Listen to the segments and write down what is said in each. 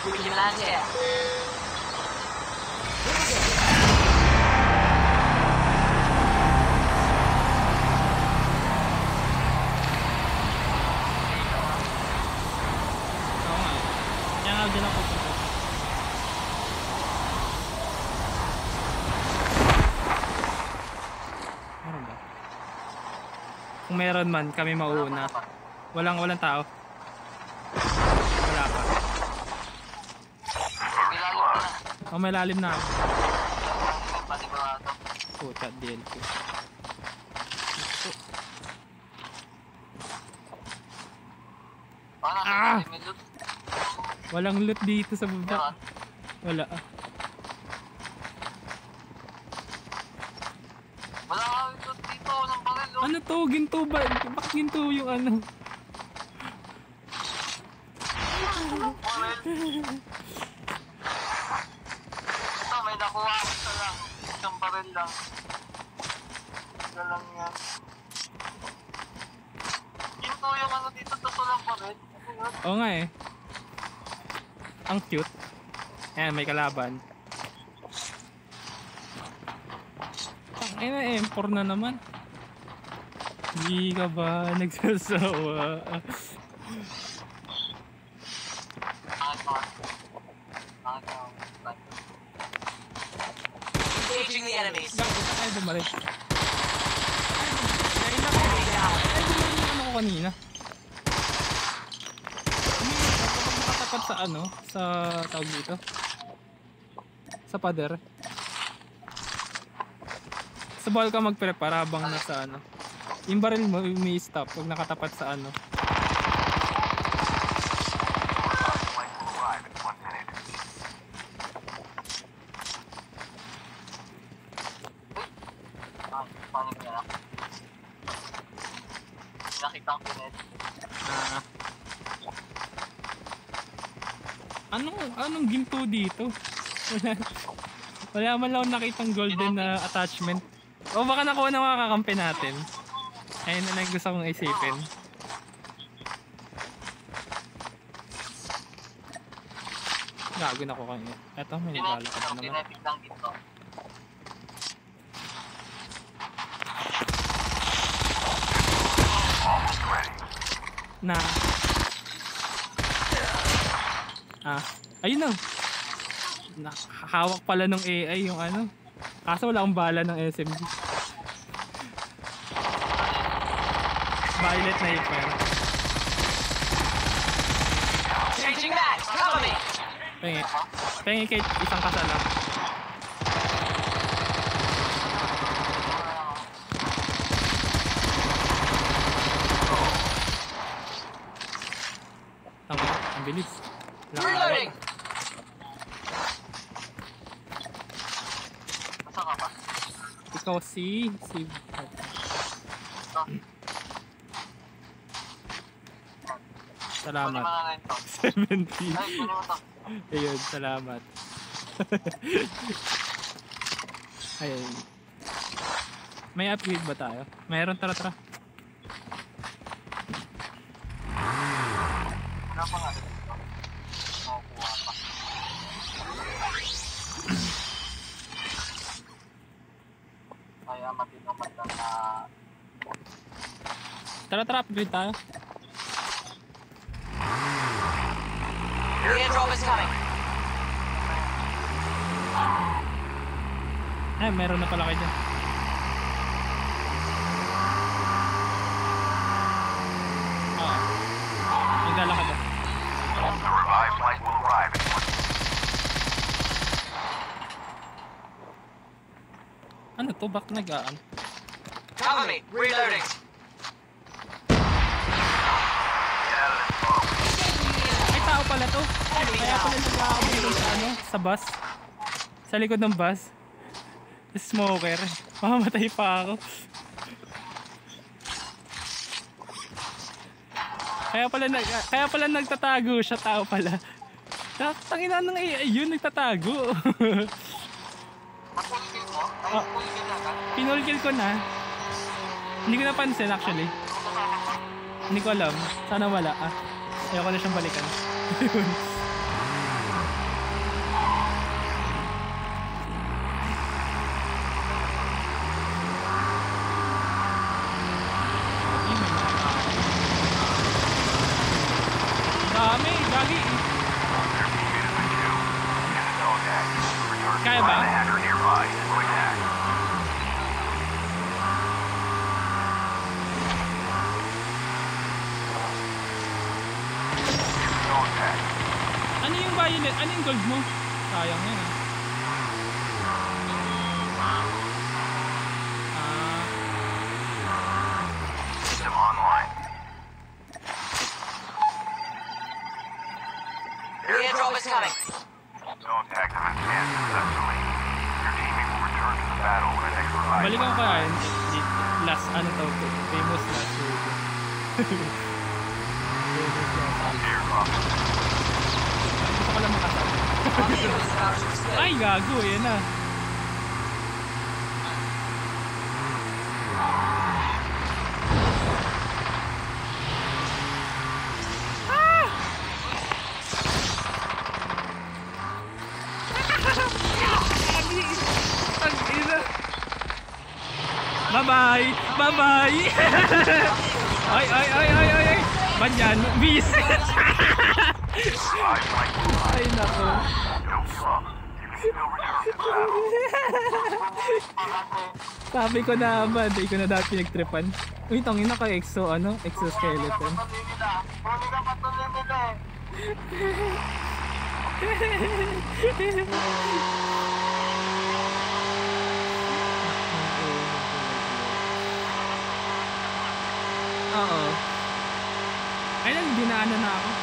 We can land here. Oo nga. Kaya nga dyan ako pupunta. Meron ba? Kung meron man, kami mauuna. Walang tao. Wala pa. Oh, may lalim na ako. Puta, DLP. Ah! Walang loot dito sa baba. Wala ah. Wala kang loot dito, walang baril. Ano to? Ginto ba? Bakit ginto yung ano? Ito, may nakuha ako isa lang. Isang baril lang. Isa lang yan. Ginto yung ano dito, totoo lang baril. Oo nga eh. Ang cute. Ayan, may kalaban. Ay na, M4 na naman. Hindi ka ba nagsasawa? Engaging the enemies. Bakit tayo bumalik? Ay, bumalik ano ko kanina. Kapag nakatapat sa ano, sa tawag dito. Sa pader. Sa bawal ka mag-prepare habang nasa ano. Yung baril mo, may stop pag nakatapat sa ano. Paano ko yan? Nakita ang pinet. Anong ginto dito? Wala man lang nakitang golden na attachment. O baka nakuha na mga kakampi natin. Ayun na lang gusto kong isipin. Gago na ko kanina. Eto, may naglalakad na naman. Kinetic lang dito. Na. Ayun na. Hawak pala ng AI yung ano. Kaso wala akong bala ng SMG. Violet na yung pera. Changing back. Cover me. Pengi kahit isang kasala. Tama, ang bilis. Reloading. Masa ka ba? Ikaw si salamat. 70. Ay, kuno mo to. Ayun, salamat. Ayun. May upgrade ba tayo? Mayroon, tara. Wala pa nga dito. Makukuha pa. Kaya matinaman lang na... Tara, upgrade tayo. The airdrop is coming. Ay, meron na pala kayo dyan. Naglalakad ba? Ano to? Back nagaan? Cover me. Reloading. Ay, tao pala to. Kaya pala nag-aabot sa ano? Sa bus. Sa likod ng bus. Smoker. Mamamatay pa ako. Kaya pala nagtatago siya, tao pala. Tangina ng AI yun, nagtatago. Full kill mo? Ay, full kill na ka? Pinulkill ko na. Hindi ko napansin actually. Hindi ko alam. Sana wala. Ayoko na siyang balikan. Dami, gagi. Kaya ba? Ano yung violet? Ano yung gold mo? Sayang yan ah. System online. Airdrop is coming. Zone active and scanned successfully. Your teammate will return to the battle when the next revive. Balikan ko kaya yun. Last, ano tawag ko? Famous last word. Airdrop. Gusto ko lang makasama. Our vehicle is about to explode. Ay, gago. Yan na. Bye-bye! Bye-bye! Ay, ay, ay, ay, ay, ay! Ba't yan? Visit! Ay, nako. Don't give up. You can still return to the battle. Sabi ko na ba, di ko na dati pinagtripan. Uy, tangin na kay Exo, ano? Exoskeleton. Patuloy nila. Huli ka patuloy nila eh. Oo. Ayun, dinaanan na ako.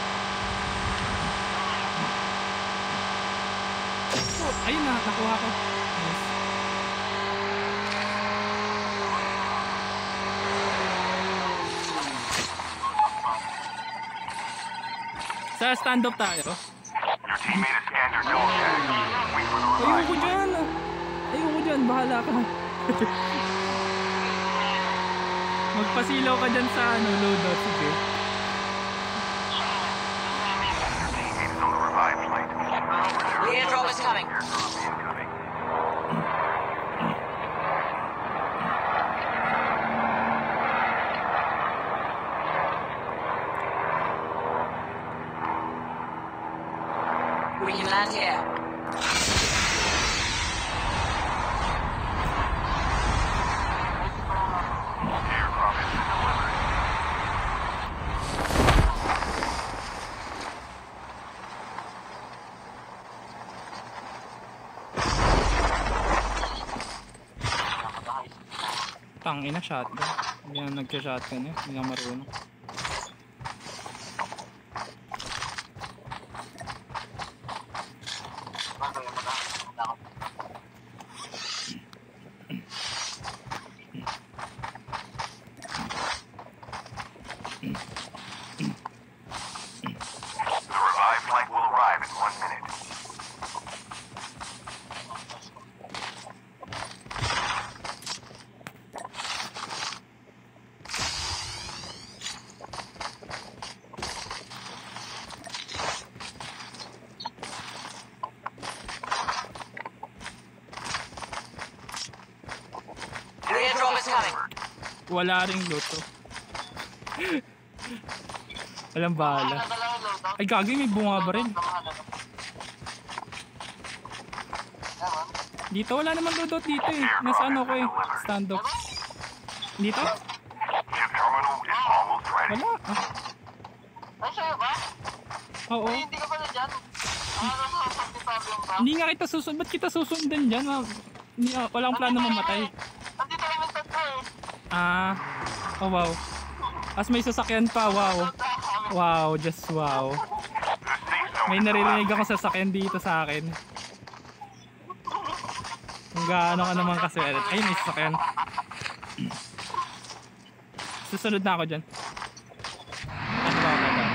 Oh, ayun na, nakuha ko. Nice. Sa stand-up tayo. Your teammate has scanned your zone tag. Wait for the revive. Ayoko dyan. Ayoko dyan, bahala ka. Magpasilaw ka dyan sa ano, loadout. Sige. Your teammate is on the revive flight. The airdrop is coming. Airdrop incoming. We can land here. Airdrop has been delivered. Tangina, shotgun. Hindi na nagka-shotgun eh. Hindi na marunong. The revive flight will arrive in 1 minute. The airdrop is coming. Wala ring luto. Walang bahala. Ay, gagi, may bunga ba rin? Dito, wala naman loadout dito eh. Nasa ano ko eh. Stand up. Dito? Chip terminal is almost ready. Wala. Ah, Ay, sa'yo ba? oo. Ay, hindi ka pala dyan. Ano sa sabi-sabi ba? Hindi nga kita susunod. Ba't kita susundan dyan? Ah, hindi, walang plano mamatay. Andito lang yung tatlo eh. Ah. Oh, wow. As may sasakyan pa. Wow. Wow. Just wow. The safe zone May is naririnig ako sasakyan dito sa akin. Kung gaano ka naman kaswerte. Ayun, may sasakyan. Susunod na ako dyan. Ano ba ako dyan?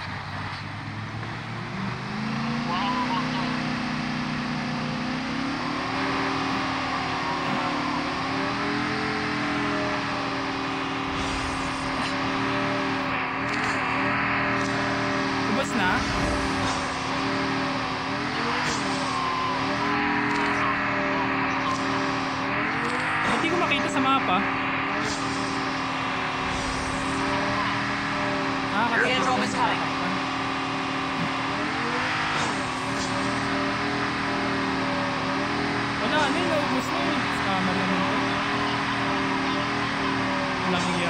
Ubus na? Hindi ko makita sa mapa. The airdrop is coming. na ano eh, naubos na eh. Scammer naman to. Walang iya.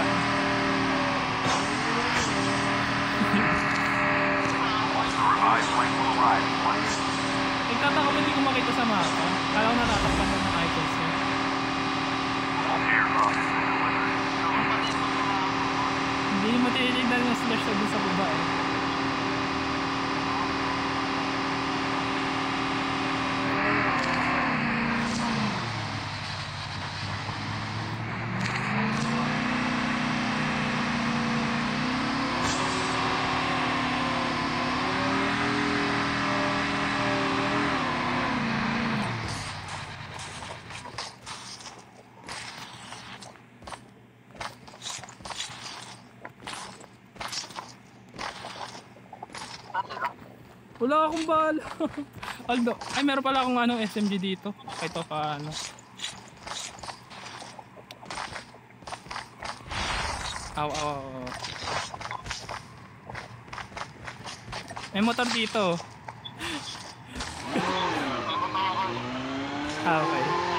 Revived flight will arrive in 1 minute. Nagtataka ba di ko makita sa mapa? Kala ko natatakpan ko ng icons niya. Airdrop has been delivered. Hindi mo tinitignan yung slash na dun sa baba eh. Wala akong bala. Aldo, ay meron pala akong ano SMG dito. Ito pa ano. Aw, aw, aw. May motor dito. Okay.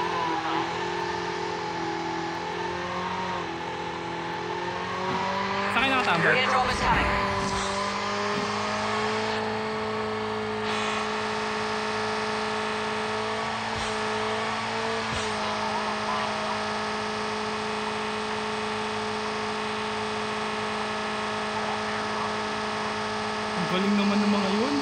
Sakay nakatambal. Airdrop is coming. Ang galing naman ng mga yun.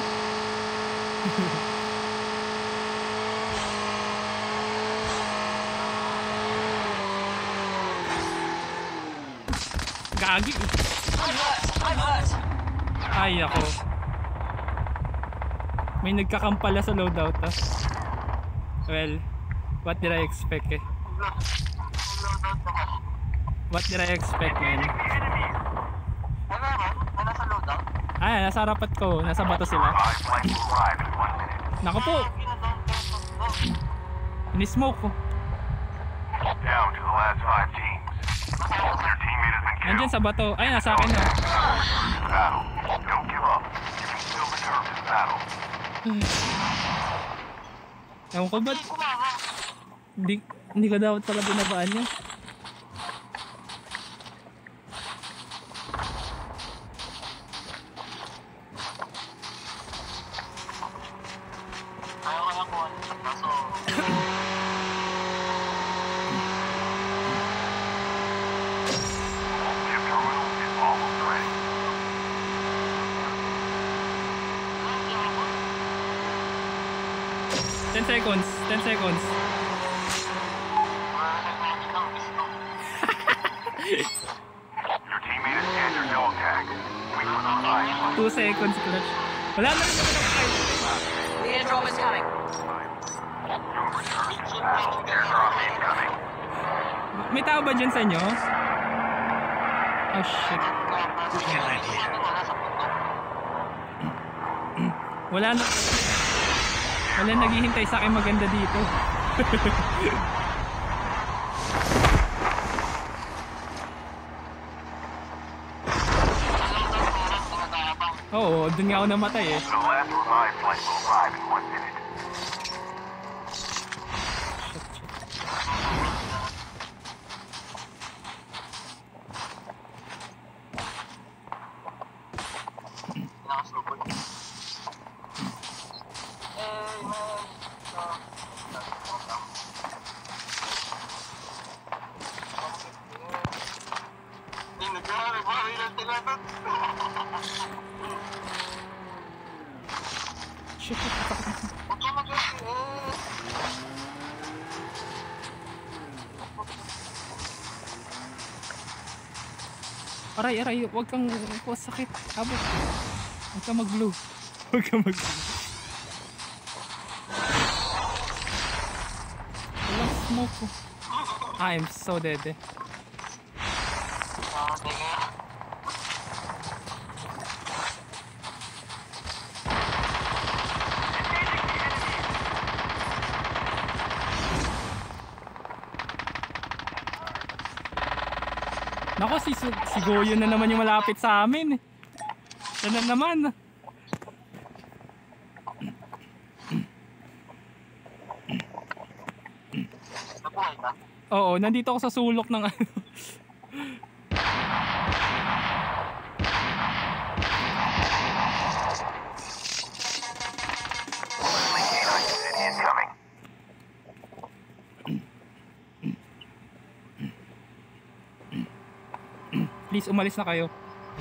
Gagi. I'm hurt. Ay ako. May nagkakampala sa loadout ah. Well, what did I expect eh? What did I expect man? Wala sa loadout. Ay, nasa harapat ko. Nasa bato sila. Revived flight will arrive in 1 minute. Naku po. Ini-smoke ko. Down to the last 5 teams. Your teammate has been killed. Nandyan sa bato. Ay, nasa akin na. Battle. Don't give up. You can still return to the battle. Ewan ko ba't? Hindi ko dapat pala binabaan niya. Ayaw ko lang kung ano. Kaso, Chip terminal is almost ready. 10 seconds. 10 seconds. wala na namin ang gusto. Your teammate has scanned your dog tag. Wait for the revived flight. 2 seconds clutch. Wala na rin naman ako kahit. The airdrop is coming. You'll return to the battle. Airdrop incoming. May tao ba dyan sa inyo? Oh shit. Wala sa puto. Wala naghihintay sa akin maganda dito. Oo, dun nga ako namatay eh. The last revived flight will arrive in 1 minute. Nakasubod. Hindi, nagkarami ba? May lang tinatot. Shit, Huwag ka mag-asi. aray, aray, huwag kang sakit. Abot. Huwag kang mag-blue. Huwag kang mag-blue. Walang smoke ko. I'm so dead eh. Nako, si Goyo na naman yung malapit sa amin eh. Siya na naman. Nabuhay ka? Oo, nandito ako sa sulok ng ano. Incoming. Please, umalis na kayo.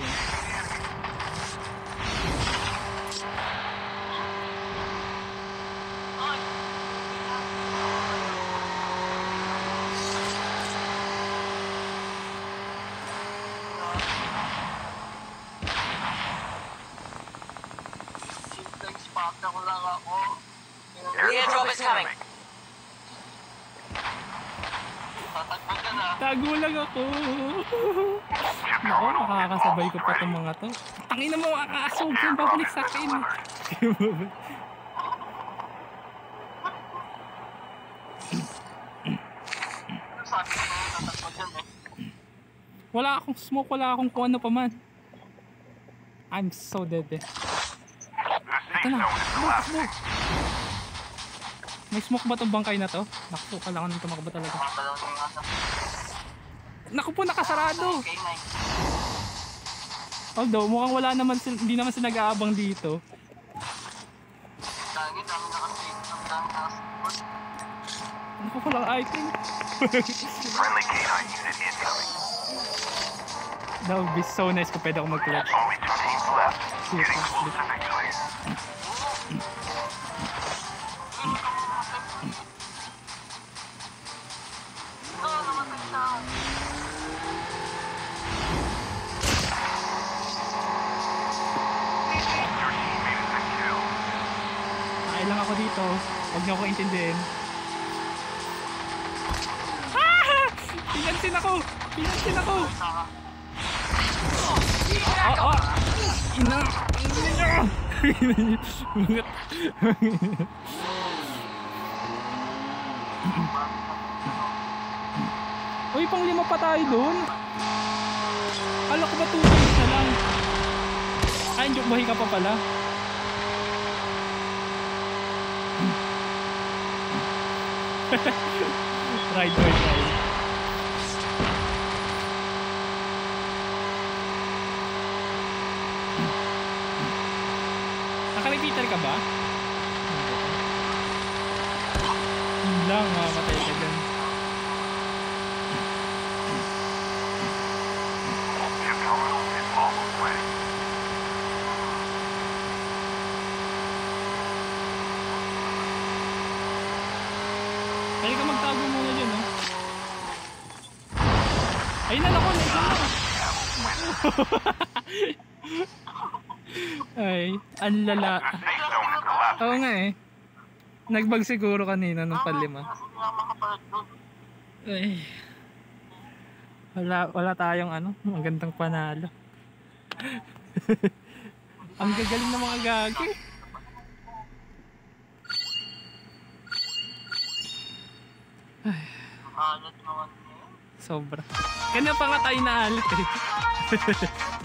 Simpleng spot na ko lang ako. The airdrop is coming. Tatakbo ka na. Tago lang ako. Nako, makakasabay ko pa itong mga to. Tangina mo, aasog yan, babalik sa akin. Sabi ko na tatakbo dyan eh. Wala akong smoke, wala akong kung ano pa man. I'm so dead eh. The Ito safe na. zone is collapsing. May smoke ba itong bangkay na to? Naku, kailangan nang tumakbo talaga. Makakalaw na yung ano. Naku po, nakasarado. K9. Although, mukhang wala naman, hindi naman sila nag-aabang dito. Dami nakasave. Ang dami nakasave. Naku, walang item. Friendly K9 unit incoming. That would be so nice kung pwede ako mag-clutch. Only 2 teams left. Getting close to victory. Namatay siya. Your teammate has been killed. Kain lang ako dito. Huwag niyo ako intindihin. Ah! Pinansin ako! Pinansin ako! Oh! Ina! Ina! Uy, pang 5 pa tayo dun. Kala ko ba 2 days na lang? Ay, joke, buhay ka pa pala. Ride. Naka-repeater ka ba? Yun lang, mamatay ka dyan. Chip terminal is almost ready. Pwede ka magtago muna dyan, no? Ayun na, naku, na. Ay, ang lala. The safe zone is collapsing. Oo nga eh. Nagbag siguro kanina nung palima. Kasi nga makapalag doon. Ay. Wala tayong ano, magandang panalo. Ang gagaling ng mga gagi. Alat naman niya. Sobra. Kanya pa nga tayo naalit eh.